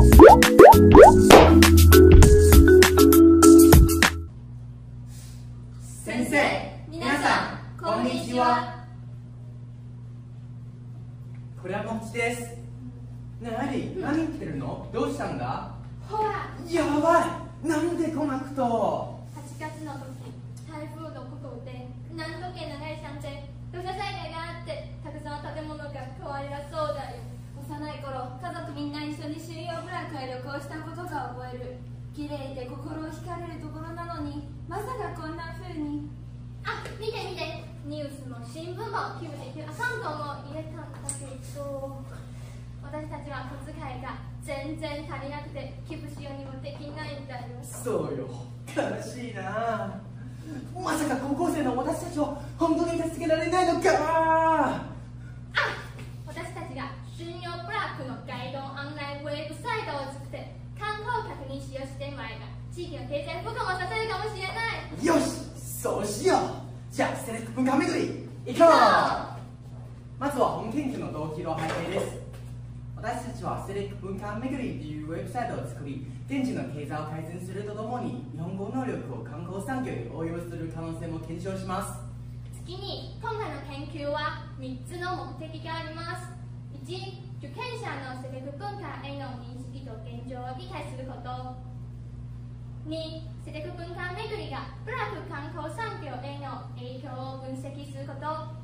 先生、皆さん、こんにちは。 これはもっちです。ねえ、アリ、何言ってるの？どうしたんだ？ ほら、 やばい！なんで来なくと。 8月の時、台風のことで、何度家長井さんで土砂災害があって、たくさんの建物が壊れたそうだよ。幼い頃、家族みんな一緒に収容ブラックへ旅行したことが覚える。綺麗で心を惹かれるところなのに、まさかこんな風に。あ、見て見て、ニュースも新聞も寄付できるアカウントも入れたんだけど、私たちは小遣いが全然足りなくて寄付しようにもできないんだよ。 そうよ、悲しいな。まさか高校生の私たちを本当に助けられないのか。 私たちが信用ブラックのガイド案内ウェブサイトを作って観光客に使用してもらえば地域の経済復興もさせるかもしれない。 よし、そうしよう。じゃあセレクト文化巡り行こう。まずは本研究の動機の背景です。私たちはセレクト文化巡りというウェブサイトを作り、現地の経済を改善するとともに日本語能力を観光産業に応用する可能性も検証します。 次に今回の研究は3つの目的があります。1、受験者のセレクト文化への認識と現状を理解すること。2、セレクト文化巡りがブラック観光産業への影響を分析すること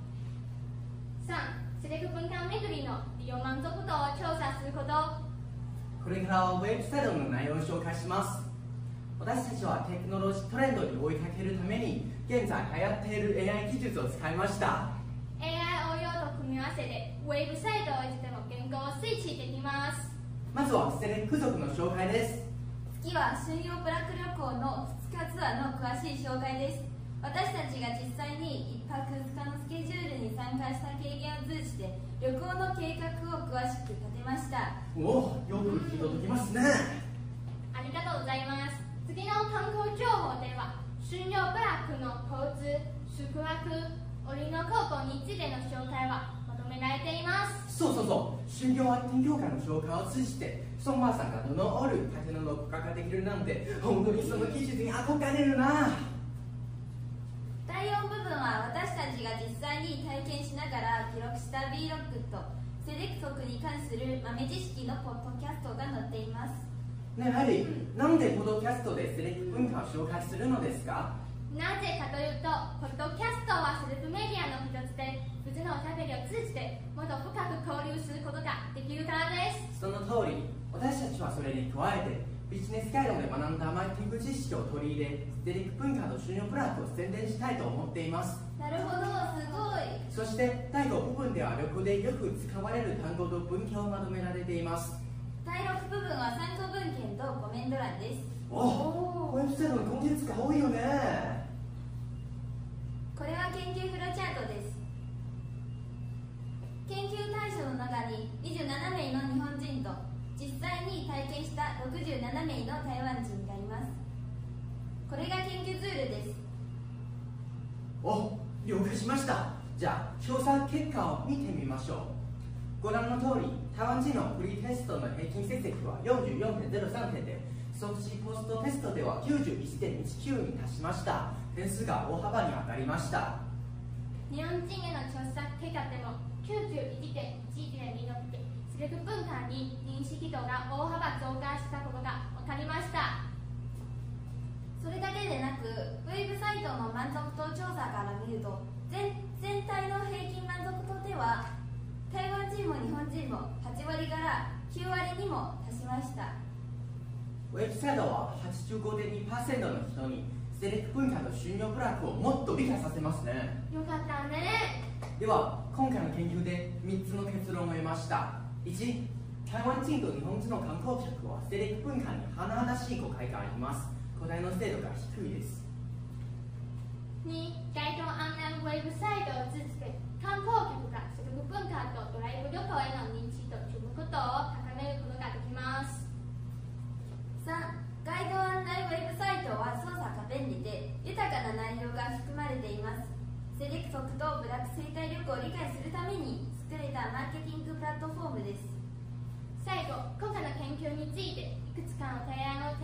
。3、セレクト文化巡りの利用満足度を調査すること。 これからはウェブサイトの内容を紹介します。私たちはテクノロジートレンドに追いかけるために現在流行っている AI 技術を使いました。 AI 応用と組み合わせでウェブサイトをいつでも言語をスイッチできます。 まずはセレクト族の紹介です。 次は信用ブラック旅行の2日ツアーの詳しい紹介です。私たちが実際に1泊2日のスケジュールに参加した経験を通じて旅行の計画を詳しく立てました。 おお、よく聞き届きますね。 ありがとうございます。次の観光情報では信用ブラックの交通、宿泊、折のクーポンについての紹介はまとめられています。 そうそうそう、信用発展協会の紹介を通じて孫馬さんがどのある建物の価格ができるなんて本当にその技術に憧れるな。 第4部分は私たちが実際に体験しながら記録した Vlog とセレクトに関する豆知識のポッドキャストが載っています。 ねえハリー、なんでポッドキャストでセレクト文化を紹介するのですか？ なぜかというと、ポッドキャストはセレクトメディアの一つで、普通のおしゃべりを通じてもっと深く交流することができるからです。 その通り、私たちはそれに加えてビジネスガイドで学んだマーケティング知識を取り入れ、セレクト文化と信用プラットを宣伝したいと思っています。 なるほど、すごい。 そして第5部分では旅行でよく使われる単語と文献をまとめられています。 第6部分は参考文献とコメント欄です。 おお、ウェブサイトのコンテンツが多いよね。 これは研究フローチャートです。研究対象の中に27名の日本人と実際に体験した67名の台湾人がいます。これが研究ツールです。 お、了解しました。じゃあ調査結果を見てみましょう。ご覧の通り、台湾人のフリーテストの平均成績は 44.03 点で、即時ポストテストでは 91.19 に達しました。点数が大幅に上がりました。 日本人への調査結果でも 91.1 に伸びて、セレクト文化に認識度が大幅増加したことが分かりました。 それだけでなく、ウェブサイトの満足度調査から見ると、全体の平均満足度では台湾人も日本人も8割から9割にも達しました。 ウェブサイトは 85.2% の人にセレクト文化と信用ブラックをもっと理解させますね。 よかったね。 では今回の研究で3つの結論を得ました。1、台湾人と日本人の観光客はセレクト文化に甚だしい誤解があります。答えの精度が低いです。 2、ガイド案内ウェブサイトを通じて観光客がセレクト文化とドライブ旅行への認知と注目度を高めることができます。 3、ガイド案内ウェブサイトは操作が便利で豊かな内容が含まれています。セレクトとブラック生態旅行を理解するために作れたマーケティングプラットフォームです。 最後、今回の研究について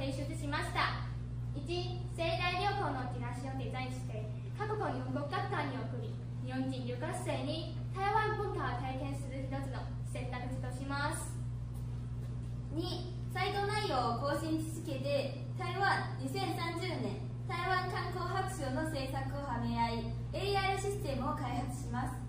提出しました。1、盛大旅行のチラシをデザインして各国日本国各館に送り、日本人留学生に台湾文化を体験する一つの選択肢とします。 2、サイト内容を更新し続けて台湾2030年台湾観光白書の制作をはめ合い AR システムを開発します。